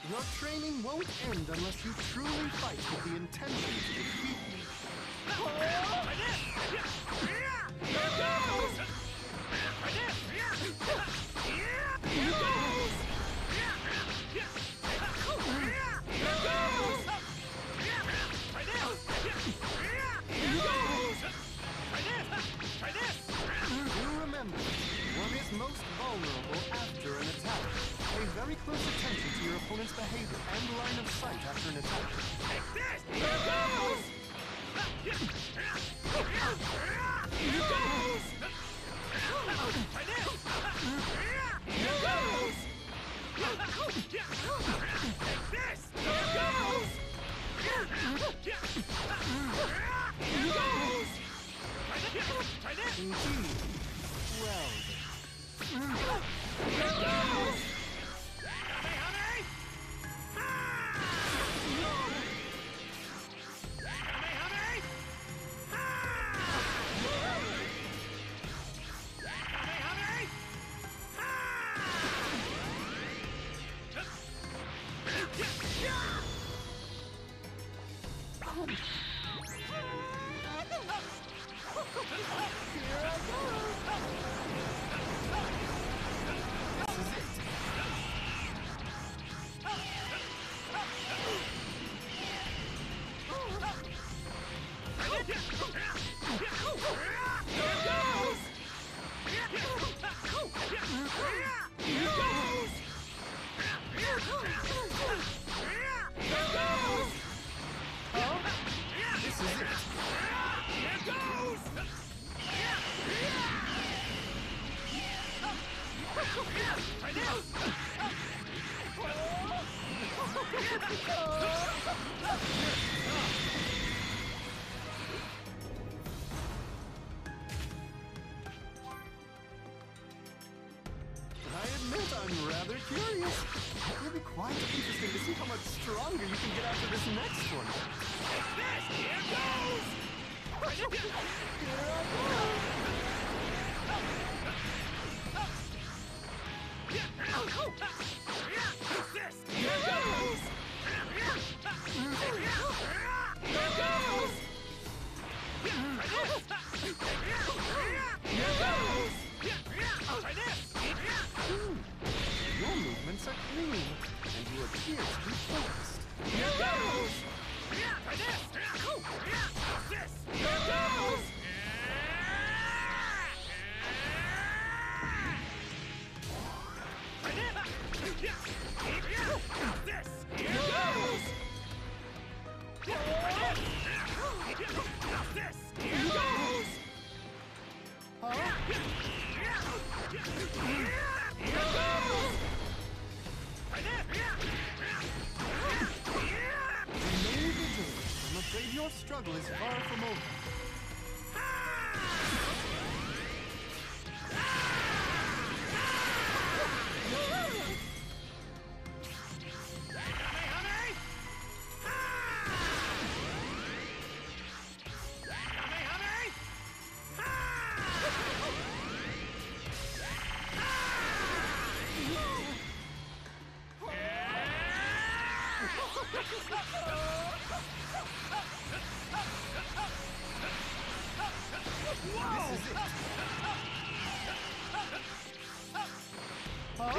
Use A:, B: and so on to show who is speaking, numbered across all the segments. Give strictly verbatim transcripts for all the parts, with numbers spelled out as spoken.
A: Your training won't end unless you truly fight with the intention to defeat me.
B: Here goes! Here goes!
A: Do remember, one is most vulnerable after an attack. Pay very close attention to your opponent's behavior and line of sight after an attack.
B: Here goes! Here goes! Here goes! Here goes!
A: Indeed. Well then.
B: Here goes!
A: I admit I'm rather curious. It will be quite interesting to see how much stronger you can get after this next one.
B: Here goes!
A: Here I
B: Here goes! Here goes! Here goes!
A: Your movements are clean, and you appear to be focused.
B: Here goes! Here goes! Here goes!
A: Huh? Remain vigilant. I'm afraid your struggle is far from over. This is it. Huh?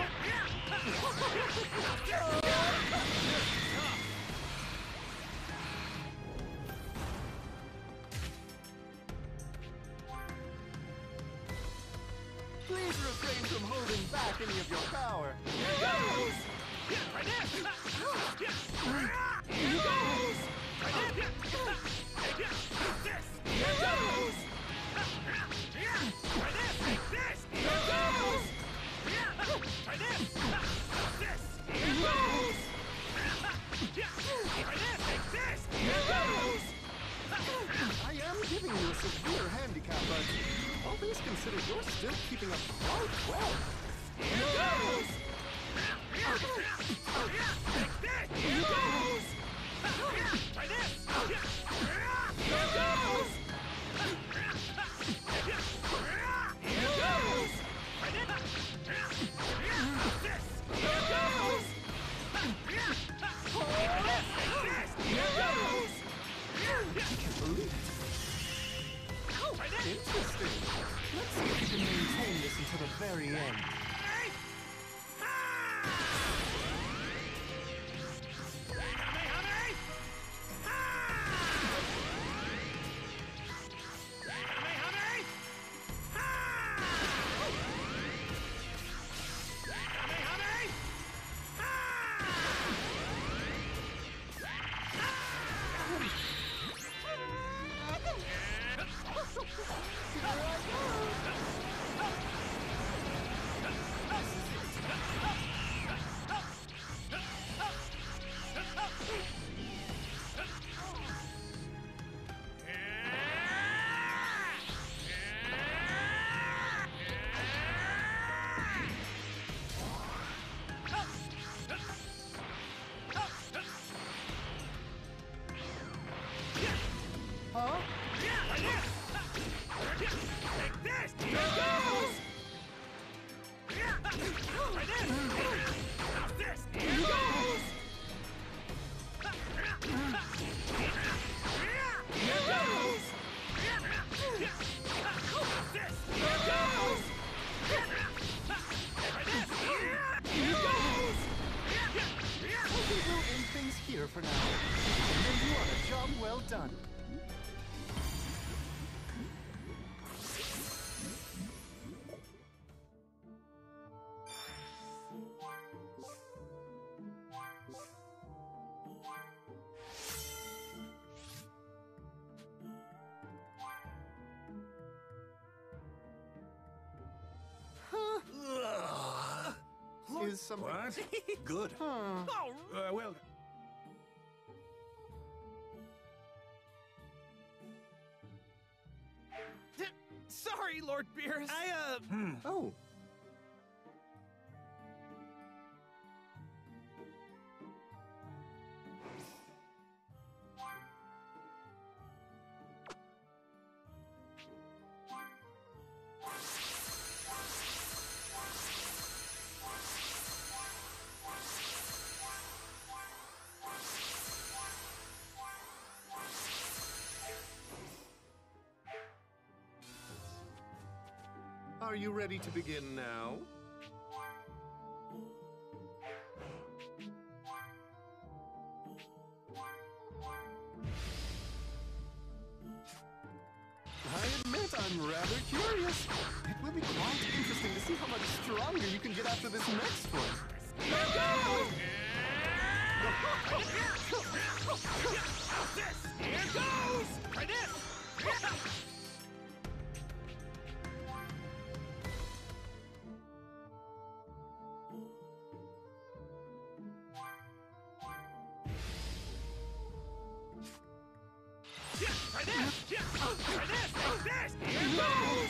A: Please refrain from holding back any of your power.
B: Here goes! Here goes! Here goes! Here goes!
A: I am giving you a severe handicap, but all things considered, you're still keeping up quite well.
B: Here goes! Here goes! Here goes! Here goes!
A: this until the very end. Huh?
B: Take this! Here goes! How's this? Here goes! Here goes! How's this? Here goes! Here goes!
A: I think we'll end things here for now. And you on a job well done. Is something...
C: What? Good.
A: Huh.
B: Oh,
C: Uh, well,
B: d- sorry, Lord Beerus. I, uh...
A: Oh. Are you ready to begin now? I admit I'm rather curious. It will be quite interesting to see how much stronger you can get after this next one.
B: Here goes! How's this? Here goes! Try this! Yeah, try this! Yeah, try this! Take this! Here goes!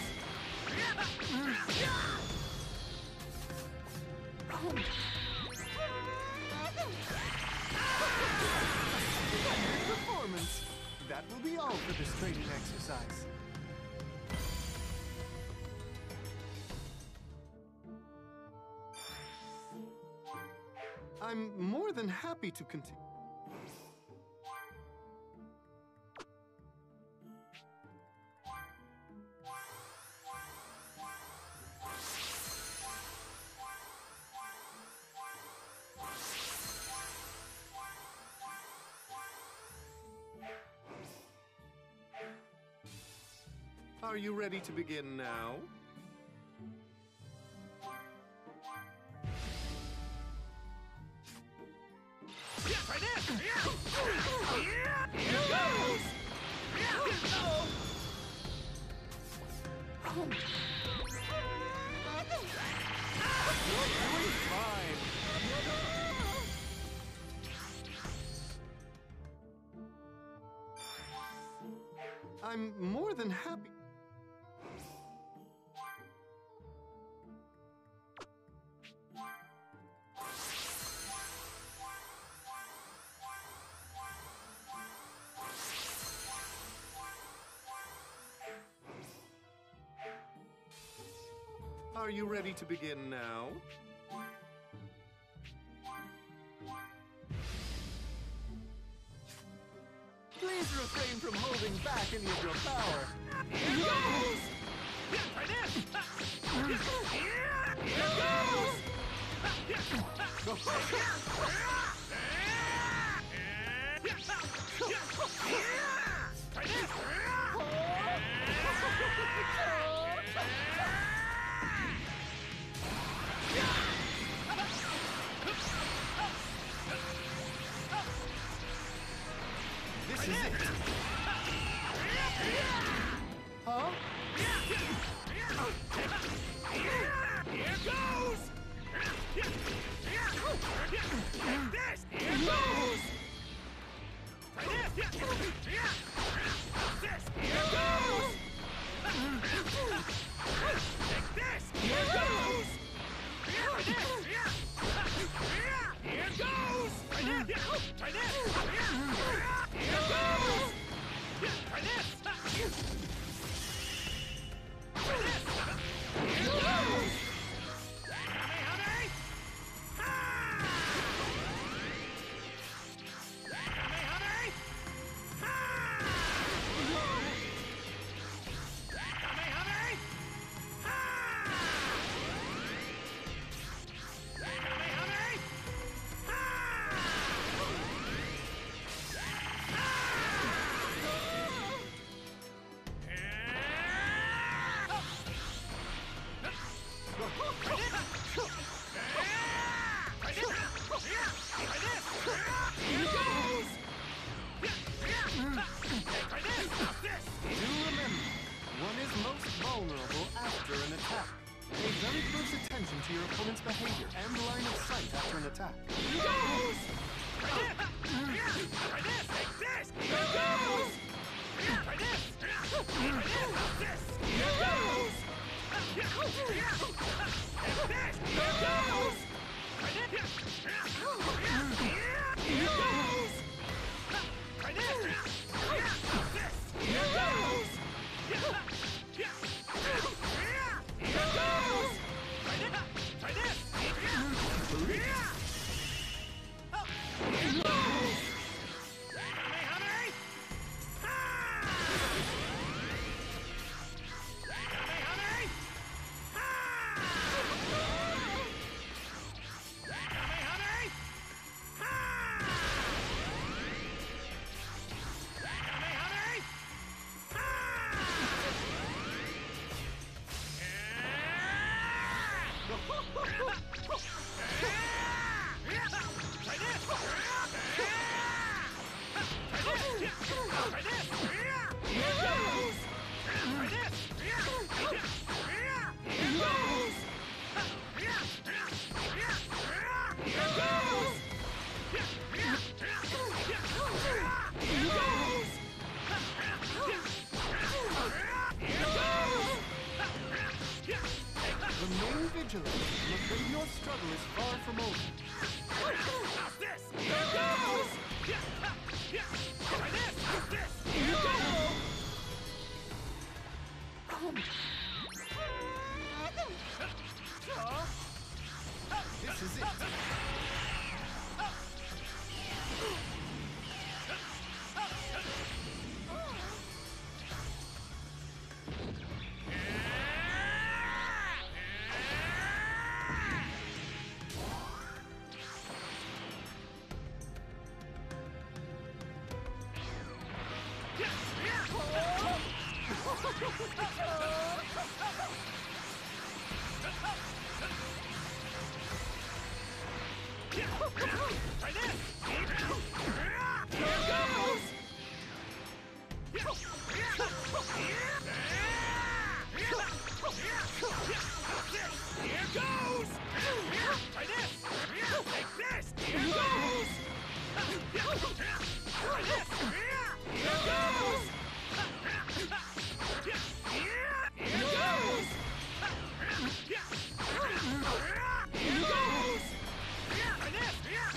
A: Performance. That will be all for this training exercise. I'm more than happy to continue. Are you ready to begin now?
B: Yeah, try this! Yeah! Yeah! Here goes! Yeah! Oh!
A: You're doing fine. I'm more than happy. Are you ready to begin now? Please refrain from holding back any of your power.
B: Here goes! Yeah, try this!
A: This is it. Huh?
B: Here goes! Take this! Here goes! Try this! This! Here goes! Take this! Here goes! Try this! Here goes! Try this! Try this! Here goes! Try this! Try this! Here goes! Kamehameha! Ha! Kamehameha! Ha! Kamehameha! Ha! Kamehameha! Ha!
A: Do remember, one is most vulnerable after an attack. Pay very close attention to your opponent's behavior and line of sight after an attack.
B: Here goes! Try this! Try this! Take this! Here goes! Try this! Try this! Here goes! Take this! Here goes! Try this! Here goes! Try this! Here goes! Here goes! Try this! Try this! Here goes! Kamehameha! Ha! Kamehameha! Ha! Kamehameha! Ha! Kamehameha! Ha! Try this! Try this! Here goes! Try this! Here goes! Here goes! Here goes!
A: Remain vigilant. I'm afraid your struggle is far from over.
B: How's this? Here goes! Try this! How's this? Here goes!
A: This is it.
B: Try this! Here goes! Here goes! Try this! Take this! Here goes! Try this! Here goes! Here goes! Here goes! Try this! Here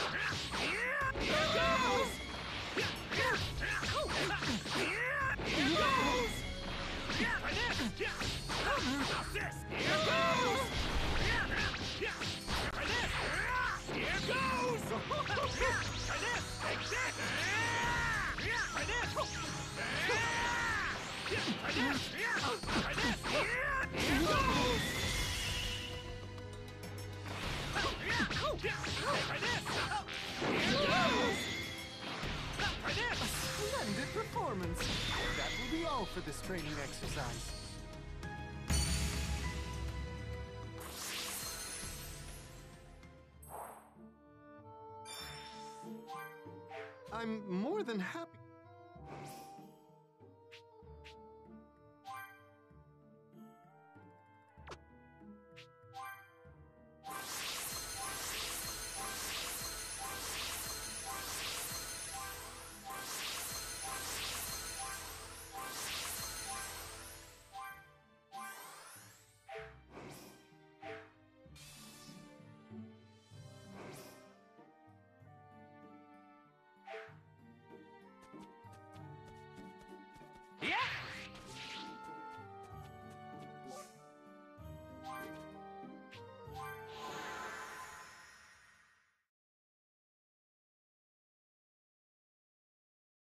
B: goes! Here goes! Try this! How's this? Here goes!
A: for this training exercise. I'm more than happy.